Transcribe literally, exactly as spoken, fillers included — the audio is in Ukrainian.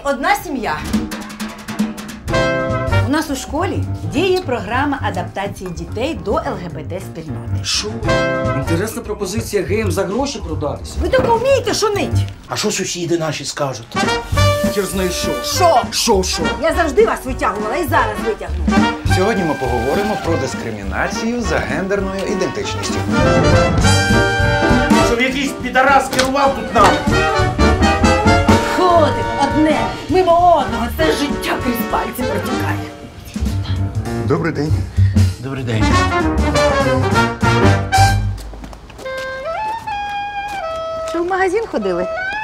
одна сім'я. У нас у школі діє програма адаптації дітей до ЛГБТ-спільноти. Що? Інтересна пропозиція геям за гроші продатися. Ви тільки вмієте шунить? А що сусіди наші скажуть? Я знаю що. Що? Що, що? Я завжди вас витягувала і зараз витягну. Сьогодні ми поговоримо про дискримінацію за гендерною ідентичністю. Щоб якийсь підарас керував тут нами. Ходимо одне, мимо одного, це життя крізь пальці протікає. Добрий день. Добрий день. Що в магазин ходили?